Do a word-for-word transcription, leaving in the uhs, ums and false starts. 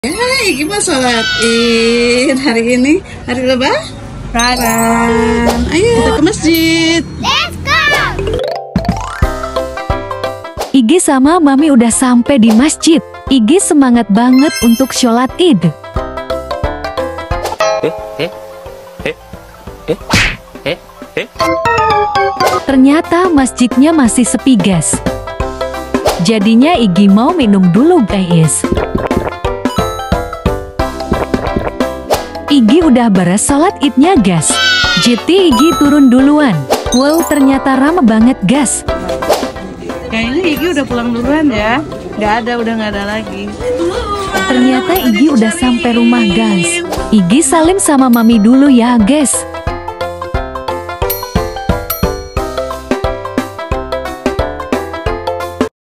Ya, Igi mau sholat id hari ini, hari lebaran. Ayo kita ke masjid. Let's go! Igi sama Mami udah sampai di masjid. Igi semangat banget untuk sholat id. Ternyata masjidnya masih sepi, guys. Jadinya Igi mau minum dulu, guys. Igi udah beres sholat idnya, guys. Jadi Igi turun duluan. Wow, ternyata ramai banget, guys. Kayaknya Igi udah pulang duluan ya. Gak ada, udah gak ada lagi. Ternyata Igi udah sampai rumah, guys. Igi salim sama Mami dulu ya, guys.